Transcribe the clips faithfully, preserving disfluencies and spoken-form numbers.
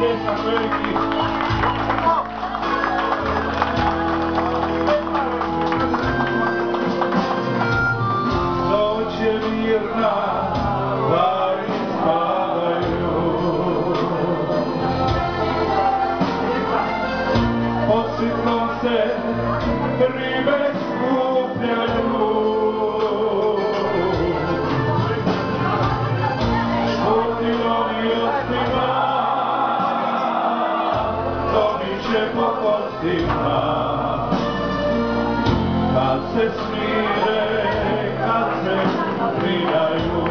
pljesak veliki. Noć je mirna, pari spavaju, pod svitlom se ribe skupljaju. Po kostima, kad se smire, kad se pridaju,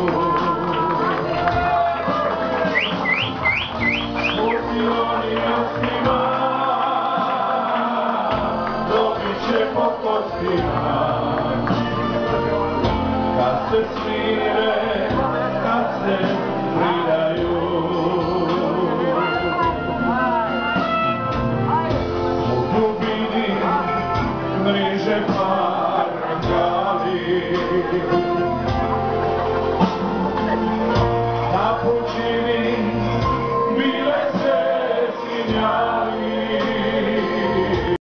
puti oni ostima, dobit će po kostima, kad se smire, kad se pridaju. Mriže pargali, na pučini bile se svinja.